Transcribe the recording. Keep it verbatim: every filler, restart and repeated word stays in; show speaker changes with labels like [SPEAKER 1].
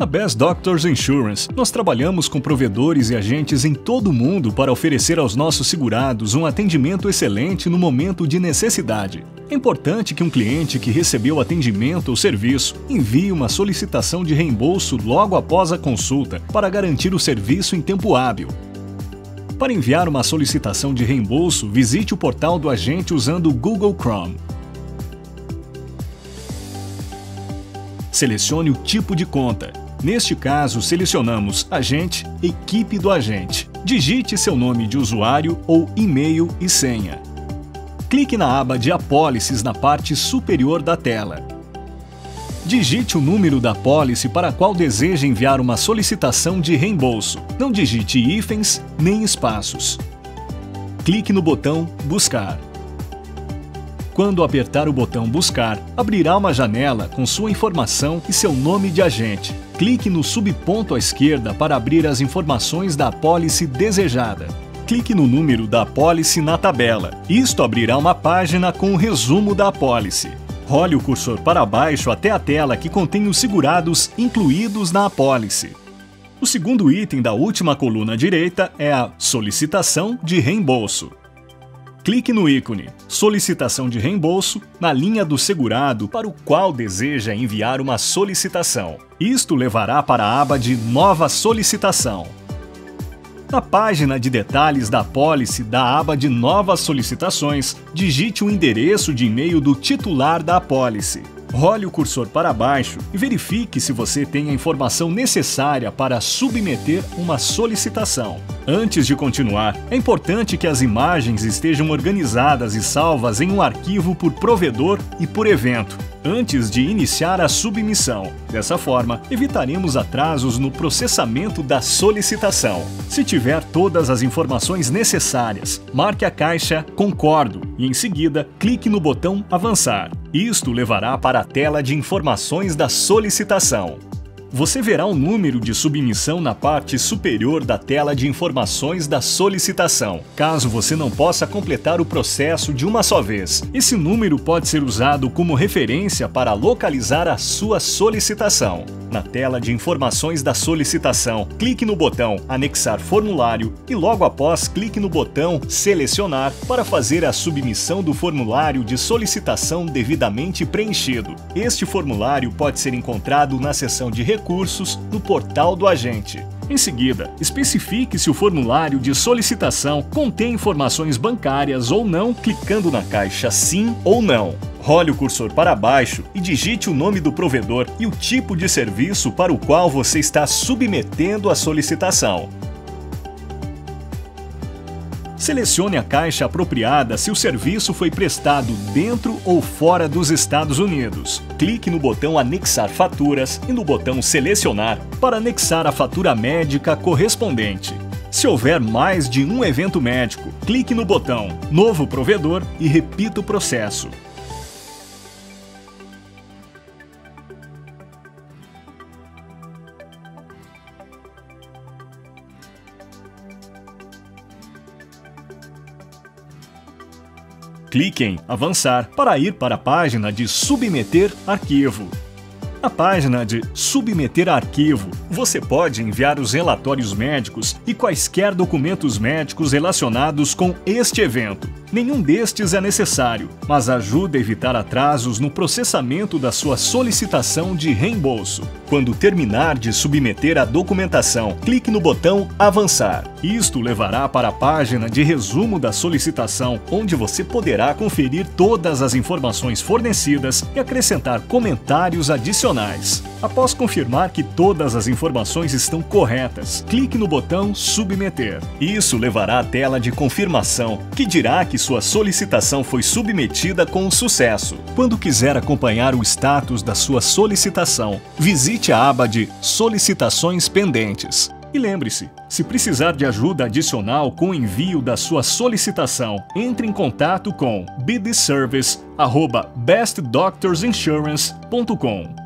[SPEAKER 1] Na Best Doctors Insurance, nós trabalhamos com provedores e agentes em todo o mundo para oferecer aos nossos segurados um atendimento excelente no momento de necessidade. É importante que um cliente que recebeu atendimento ou serviço envie uma solicitação de reembolso logo após a consulta para garantir o serviço em tempo hábil. Para enviar uma solicitação de reembolso, visite o portal do agente usando o Google Chrome. Selecione o tipo de conta. Neste caso, selecionamos Agente, Equipe do agente. Digite seu nome de usuário ou e-mail e senha. Clique na aba de apólices na parte superior da tela. Digite o número da apólice para a qual deseja enviar uma solicitação de reembolso. Não digite hífens nem espaços. Clique no botão Buscar. Quando apertar o botão Buscar, abrirá uma janela com sua informação e seu nome de agente. Clique no subponto à esquerda para abrir as informações da apólice desejada. Clique no número da apólice na tabela. Isto abrirá uma página com o resumo da apólice. Role o cursor para baixo até a tela que contém os segurados incluídos na apólice. O segundo item da última coluna direita é a Solicitação de reembolso. Clique no ícone Solicitação de reembolso na linha do segurado para o qual deseja enviar uma solicitação. Isto levará para a aba de Nova solicitação. Na página de detalhes da apólice da aba de Novas solicitações, digite o endereço de e-mail do titular da apólice. Role o cursor para baixo e verifique se você tem a informação necessária para submeter uma solicitação. Antes de continuar, é importante que as imagens estejam organizadas e salvas em um arquivo por provedor e por evento, antes de iniciar a submissão. Dessa forma, evitaremos atrasos no processamento da solicitação. Se tiver todas as informações necessárias, marque a caixa Concordo e, em seguida, clique no botão Avançar. Isto levará para a tela de informações da solicitação. Você verá um número de submissão na parte superior da tela de informações da solicitação. Caso você não possa completar o processo de uma só vez, esse número pode ser usado como referência para localizar a sua solicitação. Na tela de informações da solicitação, clique no botão Anexar formulário e logo após clique no botão Selecionar para fazer a submissão do formulário de solicitação devidamente preenchido. Este formulário pode ser encontrado na seção de recursos no portal do agente. Em seguida, especifique se o formulário de solicitação contém informações bancárias ou não, clicando na caixa Sim ou Não. Role o cursor para baixo e digite o nome do provedor e o tipo de serviço para o qual você está submetendo a solicitação. Selecione a caixa apropriada se o serviço foi prestado dentro ou fora dos Estados Unidos. Clique no botão Anexar faturas e no botão Selecionar para anexar a fatura médica correspondente. Se houver mais de um evento médico, clique no botão Novo provedor e repita o processo. Clique em Avançar para ir para a página de Submeter arquivo. Na página de Submeter arquivo, você pode enviar os relatórios médicos e quaisquer documentos médicos relacionados com este evento. Nenhum destes é necessário, mas ajuda a evitar atrasos no processamento da sua solicitação de reembolso. Quando terminar de submeter a documentação, clique no botão Avançar. Isto levará para a página de resumo da solicitação, onde você poderá conferir todas as informações fornecidas e acrescentar comentários adicionais. Após confirmar que todas as informações estão corretas, clique no botão Submeter. Isso levará à tela de confirmação, que dirá que sua solicitação foi submetida com sucesso. Quando quiser acompanhar o status da sua solicitação, visite a aba de Solicitações pendentes. E lembre-se, se precisar de ajuda adicional com o envio da sua solicitação, entre em contato com bdservice arroba best doctors insurance ponto com.